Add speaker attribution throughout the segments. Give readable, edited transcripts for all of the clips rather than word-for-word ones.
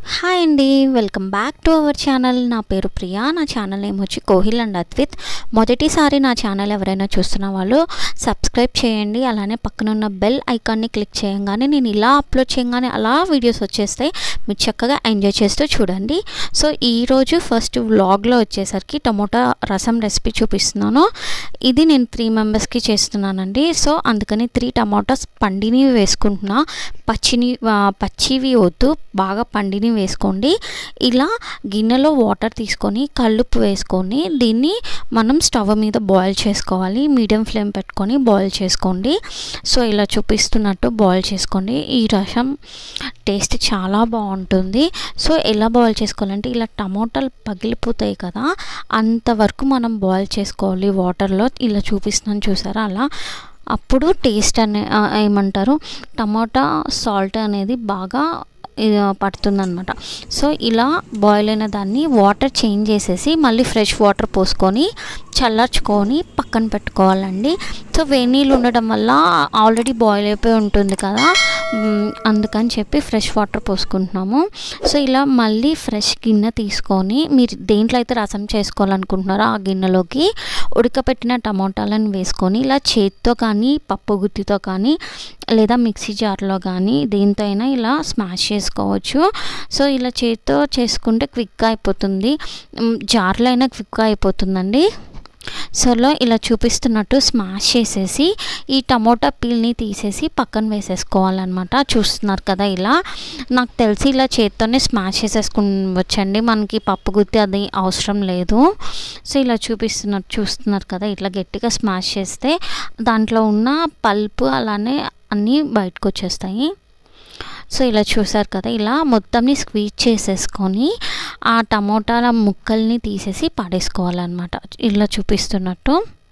Speaker 1: Hi అండి, welcome back to our channel. నా పేరు ప్రియా. నా ఛానల్ నేమ్ వచ్చి కోహిల్ అండ్ అద్విత్. మొదటిసారి నా ఛానల్ ఎవరైనా చూస్తున్న వాళ్ళు సబ్స్క్రైబ్ చేయండి. అలానే పక్కనున్న బెల్ ఐకాన్ని క్లిక్ చేయగానే నేను ఇలా అప్లోడ్ చేయగానే అలా వీడియోస్ వచ్చేస్తాయి. మీరు చక్కగా ఎంజాయ్ చేస్తూ చూడండి. సో ఈరోజు ఫస్ట్ వ్లాగ్లో వచ్చేసరికి టమోటా రసం రెసిపీ చూపిస్తున్నాను. ఇది నేను 3 మెంబర్స్కి చేస్తున్నానండి. సో అందుకని 3 టమాటాస్ పండిని వేసుకుంటున్నా. పచ్చివి వద్దు, బాగా పండిని వేసుకోండి. ఇలా గిన్నెలో వాటర్ తీసుకొని కల్లుప్పు వేసుకొని దీన్ని మనం స్టవ్ మీద బాయిల్ చేసుకోవాలి. మీడియం ఫ్లేమ్ పెట్టుకొని బాయిల్ చేసుకోండి. సో ఇలా చూపిస్తున్నట్టు బాయిల్ చేసుకోండి. ఈ రసం టేస్ట్ చాలా బాగుంటుంది. సో ఎలా బాయిల్ చేసుకోవాలంటే ఇలా టమాటాలు పగిలిపోతాయి కదా, అంతవరకు మనం బాయిల్ చేసుకోవాలి వాటర్లో. ఇలా చూపిస్తున్నాను చూసారా, అలా అప్పుడు టేస్ట్ ఏమంటారు టమాటా సాల్ట్ అనేది బాగా పడుతుందన్నమాట. సో ఇలా బాయిల్ అయిన దాన్ని వాటర్ చేంజ్ చేసేసి మళ్ళీ ఫ్రెష్ వాటర్ పోసుకొని చల్లార్చుకొని పక్కన పెట్టుకోవాలండి. సో వేడి నీళ్ళు ఉండడం వల్ల ఆల్రెడీ బాయిల్ అయిపోయి ఉంటుంది కదా, అందుకని చెప్పి ఫ్రెష్ వాటర్ పోసుకుంటున్నాము. సో ఇలా మళ్ళీ ఫ్రెష్ గిన్నె తీసుకొని మీరు దేంట్లో అయితే రసం చేసుకోవాలనుకుంటున్నారో ఆ గిన్నెలోకి ఉడకపెట్టిన టమోటాలను వేసుకొని ఇలా చేతితో కానీ పప్పు గుత్తితో కానీ లేదా మిక్సీ జార్లో కానీ దేంతో అయినా ఇలా స్మాష్ చేసుకోవచ్చు. సో ఇలా చేతితో చేసుకుంటే క్విక్గా అయిపోతుంది, జార్లో అయినా క్విక్గా అయిపోతుందండి. సో ఇలా చూపిస్తున్నట్టు స్మాష్ చేసేసి ఈ టమోటా పీల్ని తీసేసి పక్కన వేసేసుకోవాలన్నమాట. చూస్తున్నారు కదా, ఇలా నాకు తెలిసి ఇలా చేత్తోనే స్మాష్ చేసేసుకోవచ్చండి, మనకి పప్పు గుత్తి అది అవసరం లేదు. సో ఇలా చూస్తున్నారు కదా, ఇట్లా గట్టిగా స్మాష్ చేస్తే దాంట్లో ఉన్న పల్పు అలానే అన్నీ బయటకు వచ్చేస్తాయి. సో ఇలా చూసారు కదా, ఇలా మొత్తంని స్క్వీజ్ చేసేసుకొని ఆ టమోటాల ముక్కల్ని తీసేసి పడేసుకోవాలన్నమాట, ఇలా చూపిస్తున్నట్టు.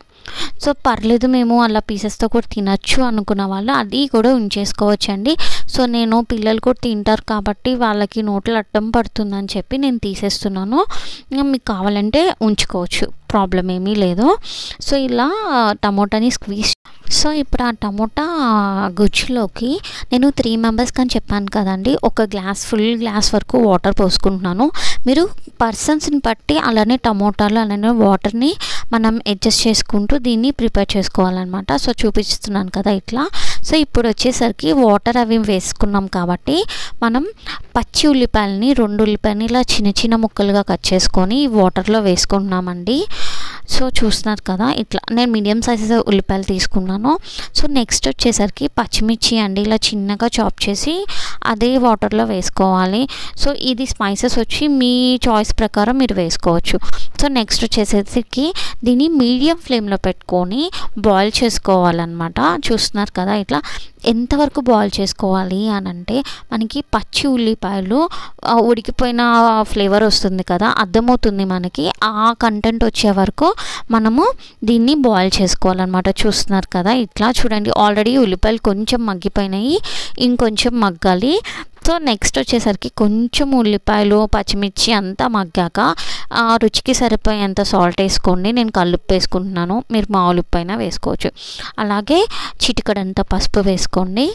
Speaker 1: సో పర్లేదు, మేము అలా పీసెస్తో కూడా తినచ్చు అనుకున్న వాళ్ళు అది కూడా ఉంచేసుకోవచ్చండి. సో నేను పిల్లలు కూడా తింటారు కాబట్టి వాళ్ళకి నోట్లో అడ్డం పడుతుందని చెప్పి నేను తీసేస్తున్నాను. మీకు కావాలంటే ఉంచుకోవచ్చు, ప్రాబ్లం ఏమీ లేదు. సో ఇలా టమోటాని స్క్వీజ్. సో ఇప్పుడు ఆ టమోటా గుజ్జులోకి నేను 3 మెంబర్స్కి అని చెప్పాను కదండి, ఫుల్ గ్లాస్ వరకు వాటర్ పోసుకుంటున్నాను. మీరు పర్సన్స్ని బట్టి అలానే టమోటాలు అలానే వాటర్ని మనం అడ్జస్ట్ చేసుకుంటూ దీన్ని ప్రిపేర్ చేసుకోవాలన్నమాట. సో చూపిస్తున్నాను కదా ఇట్లా. సో ఇప్పుడు వచ్చేసరికి వాటర్ అవి వేసుకున్నాం కాబట్టి మనం పచ్చి ఉల్లిపాయలని 2 ఉల్లిపాయలని ఇలా చిన్న చిన్న ముక్కలుగా కట్ చేసుకొని వాటర్లో వేసుకుంటున్నామండి. సో చూస్తున్నారు కదా, ఇట్లా నేను మీడియం సైజ్ ఉల్లిపాయలు తీసుకున్నాను. సో నెక్స్ట్ వచ్చేసరికి పచ్చిమిర్చి అండి, ఇలా చిన్నగా చాప్ చేసి అదే వాటర్లో వేసుకోవాలి. సో ఇది స్పైసెస్ వచ్చి మీ చాయిస్ ప్రకారం మీరు వేసుకోవచ్చు. సో నెక్స్ట్ వచ్చేసరికి దీన్ని మీడియం ఫ్లేమ్లో పెట్టుకొని బాయిల్ చేసుకోవాలన్నమాట. చూస్తున్నారు కదా, ఇట్లా ఎంతవరకు బాయిల్ చేసుకోవాలి అని అంటే మనకి పచ్చి ఉల్లిపాయలు ఉడికిపోయిన ఫ్లేవర్ వస్తుంది కదా, అర్థమవుతుంది మనకి. ఆ కంటెంట్ వచ్చే వరకు మనము దీన్ని బాయిల్ చేసుకోవాలన్నమాట. చూస్తున్నారు కదా, ఇట్లా చూడండి, ఆల్రెడీ ఉల్లిపాయలు కొంచెం మగ్గిపోయినాయి, ఇంకొంచెం మగ్గాలి. సో నెక్స్ట్ వచ్చేసరికి కొంచెం ఉల్లిపాయలు పచ్చిమిర్చి అంతా మగ్గాక రుచికి సరిపోయేంత సాల్ట్ వేసుకోండి. నేను కల్లుప్పు వేసుకుంటున్నాను, మీరు మామూలు ఉప్పు అయినా వేసుకోవచ్చు. అలాగే చిటికడంత పసుపు వేసుకోండి.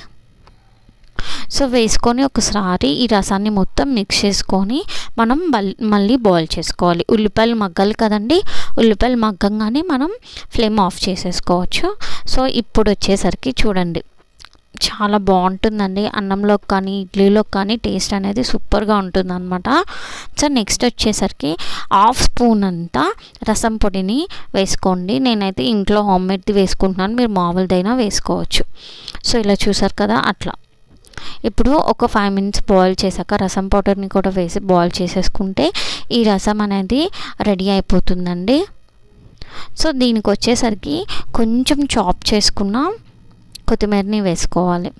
Speaker 1: సో వేసుకొని ఒకసారి ఈ రసాన్ని మొత్తం మిక్స్ చేసుకొని మనం మళ్ళీ బాయిల్ చేసుకోవాలి. ఉల్లిపాయలు మగ్గాలి కదండి, ఉల్లిపాయలు మగ్గంగానే మనం ఫ్లేమ్ ఆఫ్ చేసేసుకోవచ్చు. సో ఇప్పుడు వచ్చేసరికి చూడండి, చాలా బాగుంటుందండి. అన్నంలోకి కానీ ఇడ్లీలోకి కానీ టేస్ట్ అనేది సూపర్గా ఉంటుంది అనమాట. సో నెక్స్ట్ వచ్చేసరికి 1/2 స్పూన్ అంతా రసం పొడిని వేసుకోండి. నేనైతే ఇంట్లో హోమ్మేడ్ది వేసుకుంటున్నాను, మీరు మామూలుదైనా వేసుకోవచ్చు. సో ఇలా చూసారు కదా, అట్లా ఇప్పుడు ఒక 5 మినిట్స్ బాయిల్ చేశాక రసం పౌడర్ని కూడా వేసి బాయిల్ చేసేసుకుంటే ఈ రసం అనేది రెడీ అయిపోతుందండి. సో దీనికి వచ్చేసరికి కొంచెం చాప్ చేసుకున్న కొత్తిమీరని వేసుకోవాలి.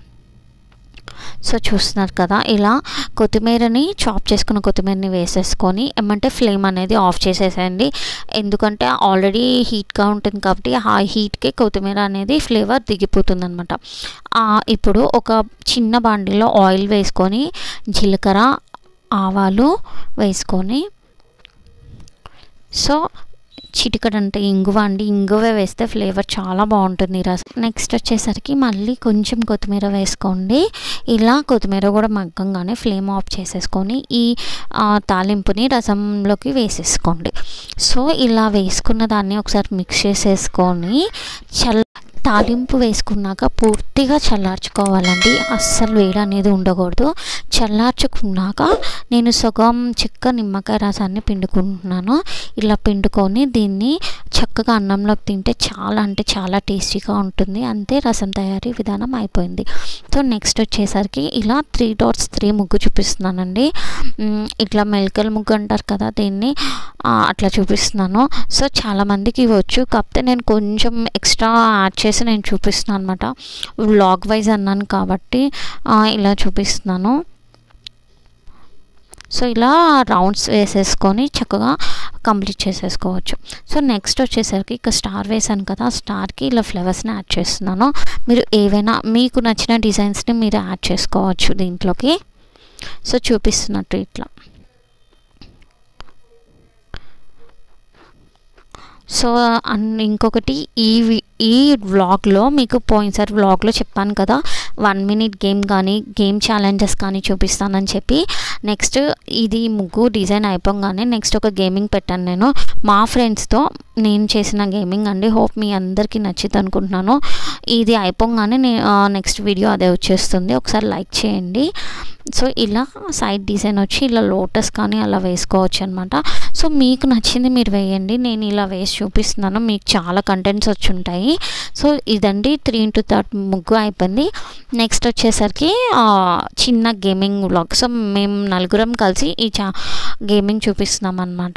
Speaker 1: సో చూస్తున్నారు కదా, ఇలా కొత్తిమీరని చాప్ చేసుకున్న కొత్తిమీరని వేసేసుకొని ఏమంటే ఫ్లేమ్ అనేది ఆఫ్ చేసేసేయండి. ఎందుకంటే ఆల్రెడీ హీట్గా ఉంటుంది కాబట్టి ఆ హీట్కే కొత్తిమీర అనేది ఫ్లేవర్ దిగిపోతుంది అనమాట. ఇప్పుడు ఒక చిన్న బాండిలో ఆయిల్ వేసుకొని జీలకర్ర ఆవాలు వేసుకొని సో చిటికడంటే ఇంగువ అండి. ఇంగువ వేస్తే ఫ్లేవర్ చాలా బాగుంటుంది రసం. నెక్స్ట్ వచ్చేసరికి మళ్ళీ కొంచెం కొత్తిమీర వేసుకోండి. ఇలా కొత్తిమీర కూడా మగ్గంగానే ఫ్లేమ్ ఆఫ్ చేసేసుకొని ఈ తాలింపుని రసంలోకి వేసేసుకోండి. సో ఇలా వేసుకున్న దాన్ని ఒకసారి మిక్స్ చేసేసుకొని తాలింపు వేసుకున్నాక పూర్తిగా చల్లార్చుకోవాలండి. అస్సలు వేడి అనేది ఉండకూడదు. చల్లార్చుకున్నాక నేను సగం చెక్క నిమ్మకాయ రసాన్ని పిండుకుంటున్నాను. ఇలా పిండుకొని దీన్ని చక్కగా అన్నంలోకి తింటే చాలా అంటే చాలా టేస్టీగా ఉంటుంది. అంతే, రసం తయారీ విధానం అయిపోయింది. సో నెక్స్ట్ వచ్చేసరికి ఇలా 3 dots 3 ముగ్గు చూపిస్తున్నానండి. ఇట్లా మెలకల ముగ్గు అంటారు కదా, దీన్ని అట్లా చూపిస్తున్నాను. సో చాలామందికి ఇవ్వచ్చు, కాకపోతే నేను కొంచెం ఎక్స్ట్రా యాడ్ చేసి నేను చూపిస్తున్నాను అనమాట. వ్లాగ్ వైజ్ అన్నాను కాబట్టి ఇలా చూపిస్తున్నాను. సో ఇలా రౌండ్స్ వేసేసుకొని చక్కగా కంప్లీట్ చేసేసుకోవచ్చు. సో నెక్స్ట్ వచ్చేసరికి ఇక స్టార్ వేసాను కదా, స్టార్కి ఇలా ఫ్లవర్స్ని యాడ్ చేస్తున్నాను. మీరు ఏవైనా మీకు నచ్చిన డిజైన్స్ని మీరు యాడ్ చేసుకోవచ్చు దీంట్లోకి. సో చూపిస్తున్నట్టు ఇట్లా. సో ఇంకొకటి ఈ వ్లాగ్లో మీకు పోయినసారి వ్లాగ్లో చెప్పాను కదా, 1 minute గేమ్ కానీ గేమ్ ఛాలెంజెస్ కానీ చూపిస్తానని చెప్పి. నెక్స్ట్ ఇది ముగ్గు డిజైన్ అయిపోగానే నెక్స్ట్ ఒక గేమింగ్ పెట్టాను నేను మా ఫ్రెండ్స్తో. నేను చేసిన గేమింగ్ అండి. హోప్ మీ అందరికీ నచ్చింది అనుకుంటున్నాను. ఇది అయిపోగానే నెక్స్ట్ వీడియో అదే వచ్చేస్తుంది, ఒకసారి లైక్ చేయండి. సో ఇలా సైడ్ డిజైన్ వచ్చి ఇలా లోటస్ కానీ అలా వేసుకోవచ్చు అనమాట. సో మీకు నచ్చింది మీరు వేయండి, నేను ఇలా వేసి చూపిస్తున్నాను. మీకు చాలా కంటెంట్స్ వచ్చి ఉంటాయి. సో ఇదండి 3 into 3 ముగ్గు అయిపోయింది. నెక్స్ట్ వచ్చేసరికి చిన్న గేమింగ్ వ్లాగ్. సో మేము 4 కలిసి ఈ గేమింగ్ చూపిస్తున్నాం అనమాట.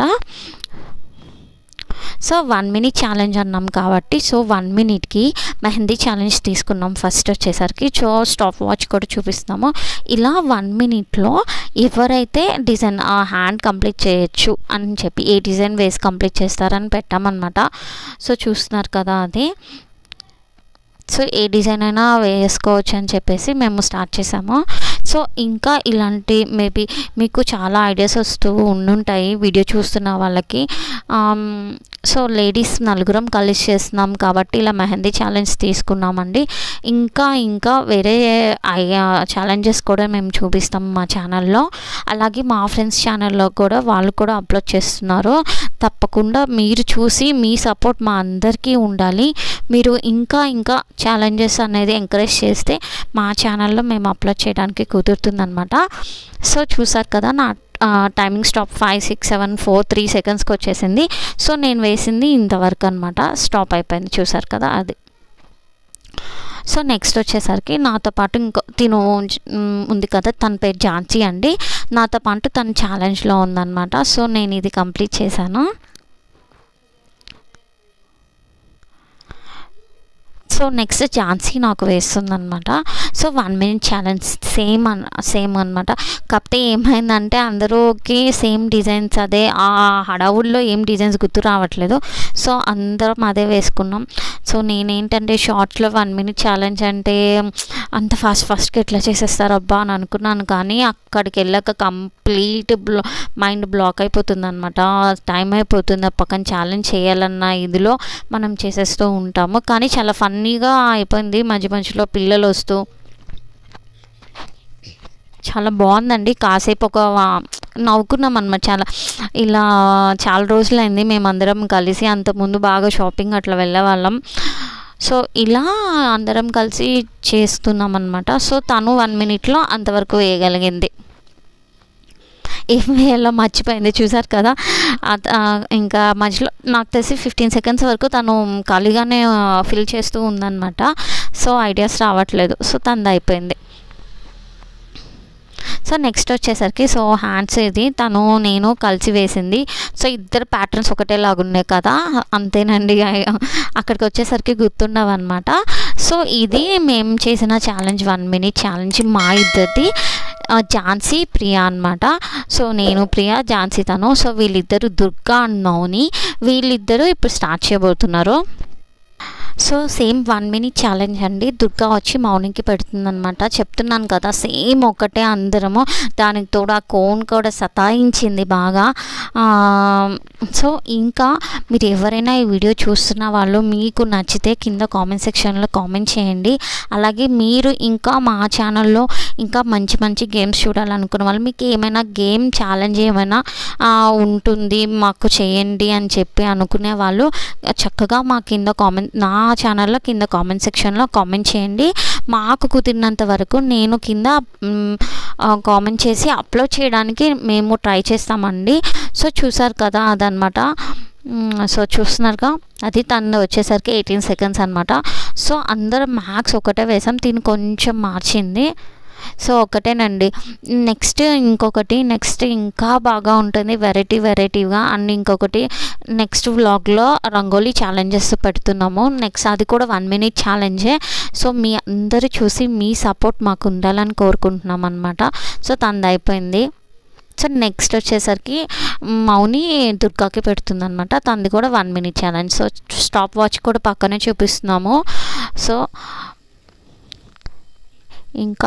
Speaker 1: సో 1 minute ఛాలెంజ్ అన్నాం కాబట్టి సో 1 minuteకి మెహందీ ఛాలెంజ్ తీసుకున్నాం. ఫస్ట్ వచ్చేసరికి స్టాప్ వాచ్ కూడా చూపిస్తున్నాము. ఇలా 1 minuteలో ఎవరైతే డిజైన్ హ్యాండ్ కంప్లీట్ చేయొచ్చు అని చెప్పి ఏ డిజైన్ వేసి కంప్లీట్ చేస్తారని పెట్టామన్నమాట. సో చూస్తున్నారు కదా అది. సో ఏ డిజైన్ అయినా వేసుకోవచ్చు అని చెప్పేసి మేము స్టార్ట్ చేసాము. సో ఇంకా ఇలాంటి మేబీ మీకు చాలా ఐడియాస్ వస్తూ ఉండుంటాయి వీడియో చూస్తున్న వాళ్ళకి. సో లేడీస్ 4 కలిసి చేస్తున్నాం కాబట్టి ఇలా మెహందీ ఛాలెంజ్ తీసుకున్నామండి. ఇంకా వేరే ఛాలెంజెస్ కూడా మేము చూపిస్తాం మా ఛానల్లో. అలాగే మా ఫ్రెండ్స్ ఛానల్లో కూడా వాళ్ళు కూడా అప్లోడ్ చేస్తున్నారు. తప్పకుండా మీరు చూసి మీ సపోర్ట్ మా అందరికీ ఉండాలి. మీరు ఇంకా ఛాలెంజెస్ అనేది ఎంకరేజ్ చేస్తే మా ఛానల్లో మేము అప్లోడ్ చేయడానికి కుదురుతుందన్నమాట. సో చూసారు కదా నా టైమింగ్ స్టాప్ 5 6 7 4 3 secondsకి వచ్చేసింది. సో నేను వేసింది ఇంతవరకు అనమాట. స్టాప్ అయిపోయింది, చూసారు కదా అది. సో నెక్స్ట్ వచ్చేసరికి నాతో పాటు తిను ఉంది కదా, తన పేరు ఝాన్సీ అండి. నాతో పాటు తను ఛాలెంజ్లో ఉందన్నమాట. సో నేను ఇది కంప్లీట్ చేశాను. సో నెక్స్ట్ ఝాన్సీ నాకు వేస్తుందన్నమాట. సో 1 minute ఛాలెంజ్ సేమ్ అనమాట. కాకపోతే ఏమైందంటే అందరూకి సేమ్ డిజైన్స్, అదే ఆ హడావుల్లో ఏం డిజైన్స్ గుర్తు రావట్లేదు. సో అందరం అదే వేసుకున్నాం. సో నేనేంటంటే షార్ట్స్లో 1 minute ఛాలెంజ్ అంటే అంత ఫాస్ట్గా ఎట్లా చేసేస్తారు అబ్బా అని అనుకున్నాను. కానీ అక్కడికి వెళ్ళాక కంప్లీట్ మైండ్ బ్లాక్ అయిపోతుంది అనమాట. టైం అయిపోతుంది, పక్కన ఛాలెంజ్ చేయాలన్న ఇదిలో మనం చేసేస్తూ ఉంటాము. కానీ చాలా ఫన్నీగా అయిపోయింది. మధ్యలో పిల్లలు వస్తూ చాలా బాగుందండి. కాసేపు ఒక నవ్వుకున్నాం అనమాట. చాలా రోజులైంది మేమందరం కలిసి. అంతకుముందు బాగా షాపింగ్ అట్లా వెళ్ళేవాళ్ళం. సో ఇలా అందరం కలిసి చేస్తున్నాం అనమాట. సో తను 1 minuteలో అంతవరకు వేయగలిగింది. ఏం వేయాలో మర్చిపోయింది, చూసారు కదా. ఇంకా మధ్యలో నాకు తెలిసి 15 seconds వరకు తను ఖాళీగానే ఫిల్ చేస్తూ ఉందన్నమాట. సో ఐడియాస్ రావట్లేదు. సో తనది అయిపోయింది. సో నెక్స్ట్ వచ్చేసరికి సో హ్యాండ్స్ ఇది నేను కలిసి వేసింది. సో ఇద్దరు ప్యాటర్న్స్ ఒకటేలాగా ఉన్నాయి కదా, అంతేనండి. అక్కడికి వచ్చేసరికి గుర్తుండవన్నమాట. సో ఇది మేము చేసిన ఛాలెంజ్ 1 minute ఛాలెంజ్ మా ఇద్దరిది. ఝాన్సీ ప్రియా అనమాట. సో నేను ప్రియా, ఝాన్సీ తను. సో వీళ్ళిద్దరు దుర్గా అండ్ మౌని, వీళ్ళిద్దరూ ఇప్పుడు స్టార్ట్ చేయబోతున్నారు. సో సేమ్ 1 మినిట్ ఛాలెంజ్ అండి. దుర్గా వచ్చి మౌనికి పెడుతుందనమాట. చెప్తున్నాను కదా సేమ్ ఒకటే అందరము. దానికి తోడు ఆ కోన్ కూడా సతాయించింది బాగా. సో ఇంకా మీరు ఎవరైనా ఈ వీడియో చూస్తున్న వాళ్ళు మీకు నచ్చితే కింద కామెంట్ సెక్షన్లో కామెంట్ చేయండి. అలాగే మీరు ఇంకా మా ఛానల్లో ఇంకా మంచి మంచి గేమ్స్ చూడాలనుకున్న వాళ్ళు, మీకు ఏమైనా గేమ్ ఛాలెంజ్ ఏమైనా ఉంటుంది మాకు చేయండి అని చెప్పి అనుకునే వాళ్ళు చక్కగా మా కింద నా ఛానల్లో కింద కామెంట్ సెక్షన్లో కామెంట్ చేయండి. మాకు కుదిరినంత వరకు నేను కింద కామెంట్ చేసి అప్లోడ్ చేయడానికి మేము ట్రై చేస్తామండి. సో చూసారు కదా అదనమాట. సో చూస్తున్నారుగా, అది తను వచ్చేసరికి 18 సెకండ్స్ అనమాట. సో అందరం మ్యాక్స్ ఒకటే వేసాం, తిని కొంచెం మార్చింది. సో ఒకటేనండి. నెక్స్ట్ ఇంకా బాగా ఉంటుంది వెరైటీగా. అండ్ ఇంకొకటి నెక్స్ట్ వ్లాగ్లో రంగోలీ ఛాలెంజెస్ పెడుతున్నాము. నెక్స్ట్ అది కూడా 1 మినిట్ ఛాలెంజే. సో మీ అందరూ చూసి మీ సపోర్ట్ మాకు ఉండాలని కోరుకుంటున్నాం అనమాట. సో తనది అయిపోయింది. సో నెక్స్ట్ వచ్చేసరికి మౌని దుర్గాకి పెడుతుంది అనమాట. తనది కూడా 1 minute challenge. So stopwatch కూడా పక్కనే చూపిస్తున్నాము. సో ఇంకా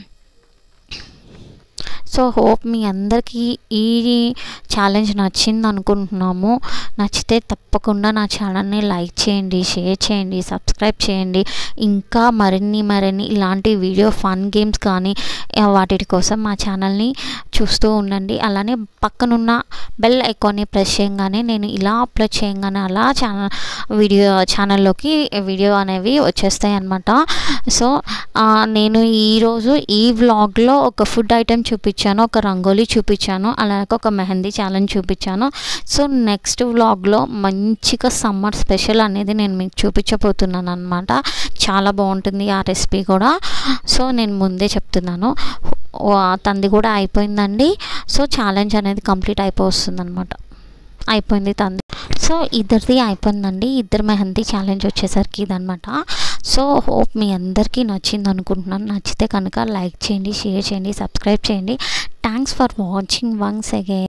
Speaker 1: హోప్ మీ అందరికీ ఈ ఛాలెంజ్ నచ్చింది అనుకుంటున్నాము. నచ్చితే తప్పకుండా నా ఛానల్ని లైక్ చేయండి, షేర్ చేయండి, సబ్స్క్రైబ్ చేయండి. ఇంకా మరిన్ని ఇలాంటి వీడియో ఫన్ గేమ్స్ కానీ వాటి కోసం మా ఛానల్ని చూస్తూ ఉండండి. అలానే పక్కనున్న బెల్ ఐకాన్ని ప్రెస్ చేయగానే నేను ఇలా అప్లోడ్ చేయగానే అలా ఛానల్లోకి వీడియో అనేవి వచ్చేస్తాయి అన్నమాట. సో నేను ఈరోజు ఈ వ్లాగ్లో ఒక ఫుడ్ ఐటెం చూపించాను, ఒక రంగోలీ చూపించాను, అలాగే ఒక మెహందీ ఛాలెంజ్ చూపించాను. సో నెక్స్ట్ వ్లాగ్లో మంచిగా సమ్మర్ స్పెషల్ అనేది నేను మీకు చూపించబోతున్నాను అనమాట. చాలా బాగుంటుంది ఆ రెసిపీ కూడా. సో నేను ముందే చెప్తున్నాను. తంది కూడా అయిపోయిందండి. సో ఛాలెంజ్ అనేది కంప్లీట్ అయిపోతుంది అనమాట. అయిపోయింది తంది. సో ఇద్దరిది అయిపోయిందండి. ఇద్దరు మెహందీ ఛాలెంజ్ వచ్చేసరికి ఇదనమాట. సో హోప్ మీ అందరికీ నచ్చింది అనుకుంటున్నాను. నచ్చితే కనుక లైక్ చేయండి, షేర్ చేయండి, సబ్స్క్రైబ్ చేయండి. Thanks for watching once again.